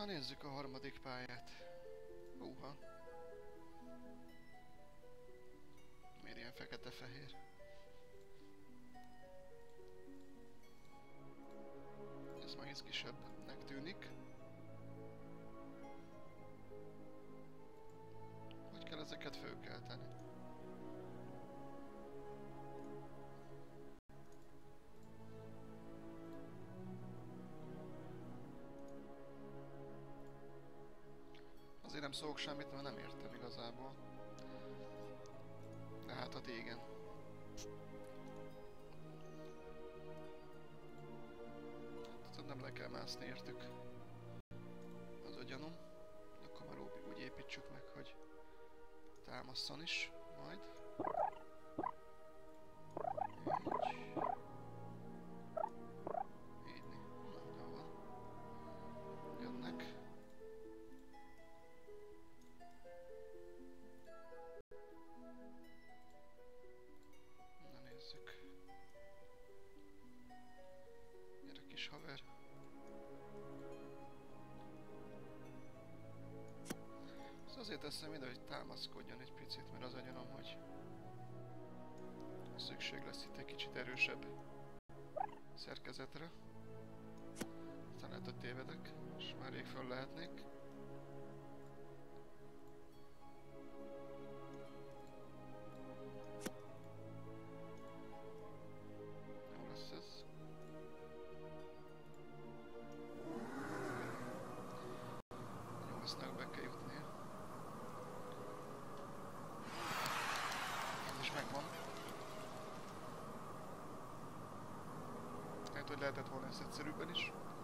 Na nézzük a harmadik pályát. Húha. Miért ilyen fekete-fehér? Ez már izgisebbnek tűnik. Hogy kell ezeket fölkelteni? Azért nem szólok semmit, mert nem értem igazából. De hát a igen. Hát, nem le kell mászni értük. Az a gyanúm. Akkor már úgy építsük meg, hogy támasszon is majd. Így. Na, jó van. Jönnek. Na nézzük. Gyere kis haver. Ez azért teszem ide, hogy támaszkodjon egy picit, mert az a gyanúm, hogy szükség lesz itt egy kicsit erősebb szerkezetre. Aztán lehet, hogy tévedek, és már rég föl lehetnék. Jó lesz ez. Jó, aztán be kell jutnia. Ez is megvan. Hát, hogy lehetett volna ez egyszerűbben is.